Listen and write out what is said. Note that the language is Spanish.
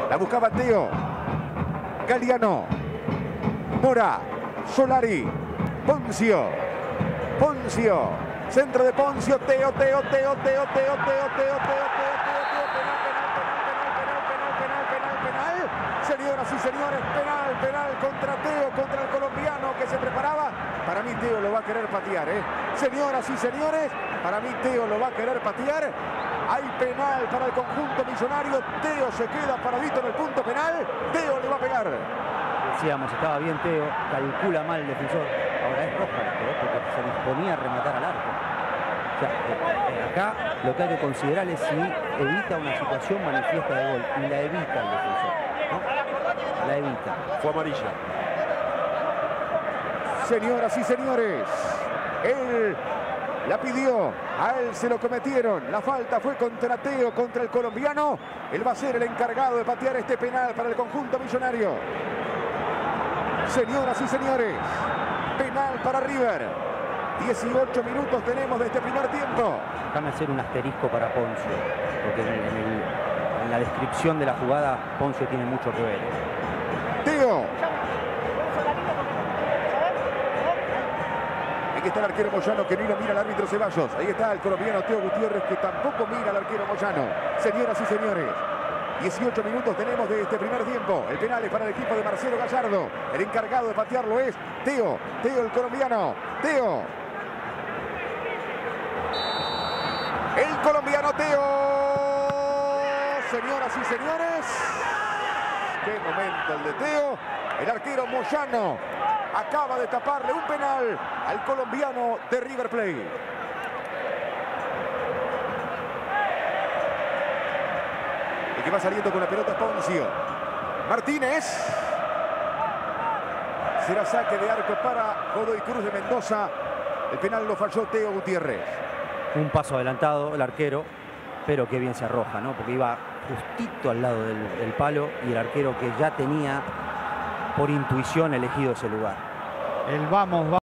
La buscaba Teo. Galeano. Mora. Solari. Ponzio. Ponzio. Centro de Ponzio. Teo. Penal. Señoras y señores, penal contra Teo, contra el colombiano que se preparaba. Para mí Teo lo va a querer patear, ¿eh? Señoras y señores, para mí Teo lo va a querer patear. Hay penal para el conjunto millonario. Teo se queda paradito en el punto penal. Teo le va a pegar. Decíamos, estaba bien Teo, calcula mal el defensor. Ahora es roja, porque se disponía a rematar al arco. O sea, acá lo que hay que considerar es si evita una situación manifiesta de gol. Y la evita el defensor, ¿no? La evita. Fue amarilla. Señoras y señores, él la pidió, a él se lo cometieron. La falta fue contra Teo, contra el colombiano. Él va a ser el encargado de patear este penal para el conjunto millonario. Señoras y señores, penal para River. 18 minutos tenemos de este primer tiempo. Déjame hacer un asterisco para Ponzio, porque en la descripción de la jugada Ponzio tiene mucho que ver. Teo. Aquí está el arquero Moyano que ni lo mira al árbitro Ceballos. Ahí está el colombiano Teo Gutiérrez que tampoco mira al arquero Moyano. Señoras y señores, 18 minutos tenemos de este primer tiempo. El penal es para el equipo de Marcelo Gallardo. El encargado de patearlo es Teo. Teo el colombiano. Teo. El colombiano Teo. Señoras y señores. Qué momento el de Teo. El arquero Moyano acaba de taparle un penal al colombiano de River Plate. El que va saliendo con la pelota Ponzio. Martínez. Será saque de arco para Godoy Cruz de Mendoza. El penal lo falló Teo Gutiérrez. Un paso adelantado el arquero, pero qué bien se arroja, ¿no? Porque iba justito al lado del palo y el arquero que ya tenía por intuición elegido ese lugar. El vamos.